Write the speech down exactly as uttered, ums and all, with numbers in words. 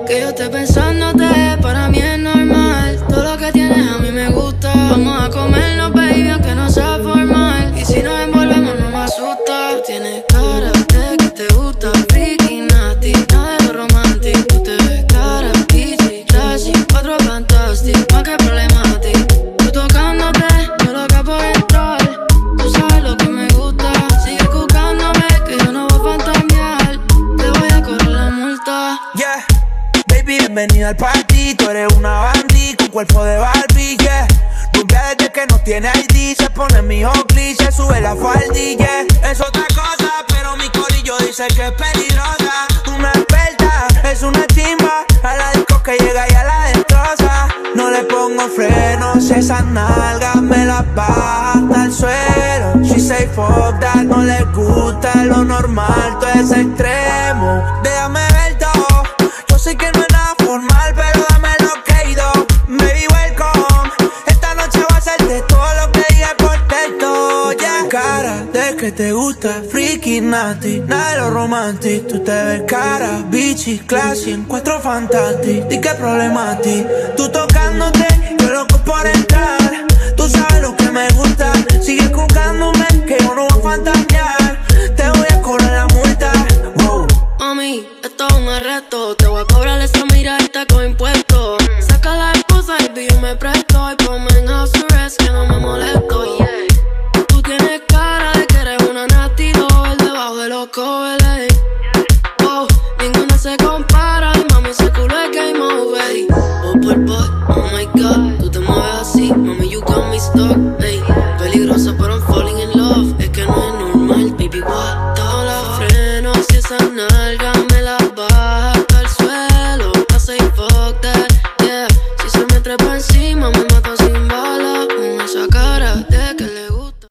Que yo esté pensándote, para mí es normal. Todo lo que tienes a mí me gusta. Vamos a comernos, baby, aunque no sea formal. Y si nos envolvemos no me asusta. Tú tienes cara de que te gusta, freaky, nasty, nada de lo romántico. Tú te ves cara, bitchy, classy, cuatro fantastic, más que problemático. Tú tocándote, yo loca por entrar. Tú sabes lo que me gusta. Sigue buscándome, que yo no voy a fantamear. Te voy a correr la multa. Yeah, baby, bienvenida al party. Tú eres una bandit con cuerpo de Barbie, yeah. Rubia desde que no tiene I D. Se pone mi Oakley, se sube la faldilla. Es otra cosa, pero mi corillo dice que es peligrosa. Una experta, es una chimba. A la disco que llega y a la destroza. No le pongo frenos, esas nalgas me las baja hasta el suelo. She say fuck that, no le gusta lo normal, todo es extremo. Déjame ver todo, yo sé que no es nada formal, pero dame lo que he ido. Baby, welcome, esta noche va a ser de todo lo que dije por texto, yeah. Cara de que te gusta, freaky, nasty, nada de lo romantic. Tú te ves cara, bitchy, classy, encuentro fantastic. Di que problema a ti, tú tocándote, yo loco por entrar. Tú sabes lo que me gusta, sigue buscándome, que yo no voy a fantasear. Te voy a cobrar la multa, wow. Mami, esto es un arresto. Te voy a cobrar esa miradita con impuestos. Saca la esposa y yo me presto. Y ponme en house arrest que no me molesto, yeah. Tú tienes cara de que eres una nasty doll debajo de los covers, wow, ninguna se compara. Y mami, ese culo es game over. Oh, por boy, oh my god. Tú te mueves así, mami, you got me stuck, ey. Peligrosa, pero I'm falling in love. Es que no es normal, baby, what? Todos los frenos y esa nalga me la baja hasta el suelo. I say fuck that, yeah. Si se me trepa encima, me mata.